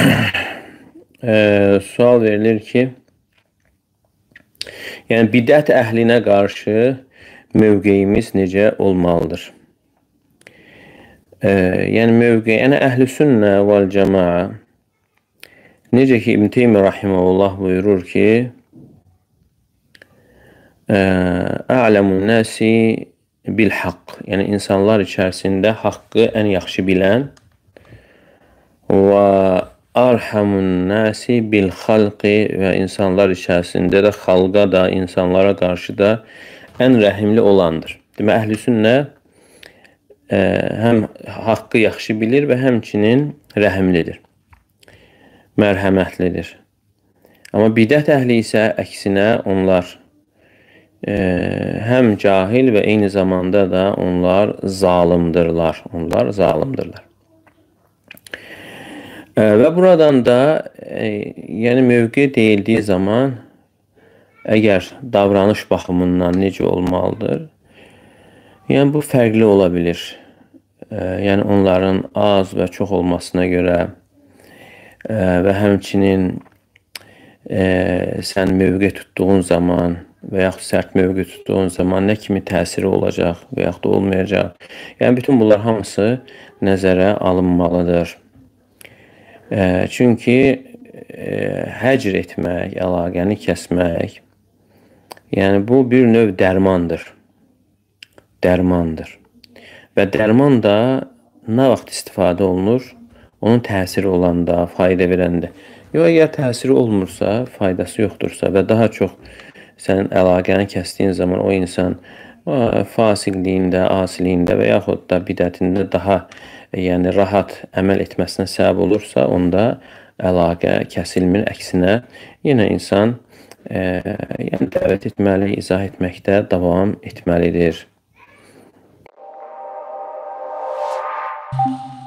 Sual verilir ki, yəni bidət əhlinə qarşı mövqeyimiz necə olmalıdır? Yəni əhlüsünnə vəl cəmaə, necə ki İbn Teymiyyə rahimehullah buyurur ki, A'lemun nasi bil haqq, yəni insanlar içərisində haqqı ən yaxşı bilən və arhamun nasi bil xalqi, və insanlar içərisində də xalqa da, insanlara qarşı da ən rəhimli olandır. Demək, əhlüsünnə həm haqqı yaxşı bilir və həmçinin rəhimlidir, mərhəmətlidir. Amma bidət əhli isə əksinə onlar həm cahil və eyni zamanda da onlar zalimdirlər. Və buradan da yəni mövqe deyildiyi zaman əgər davranış baxımından necə olmalıdır? Yəni bu fərqli ola bilir. Yəni onların az və çox olmasına görə və həmçinin sən mövqe tutduğun zaman və yaxud sərt mövqe tutduğun zaman nə kimi təsiri olacaq və yaxud da olmayacaq. Yəni bütün bunlar hamısı nəzərə alınmalıdır. Çünki həcr etmək, əlaqəni kəsmək, yəni bu bir növ dərmandır. Və dərman da nə vaxt istifadə olunur? Onun təsiri olanda, fayda verəndə. Yox, əgər təsiri olmursa, faydası yoxdursa və daha çox sən əlaqəni kəsdiyin zaman o insan fasiqliyində, asiliyində və yaxud da bidətində daha yəni rahat əməl etməsinə səbəb olursa, onda əlaqə kəsilmir. Əksinə, yenə insan yəni dəvət etməli, izah etməkdə davam etməlidir.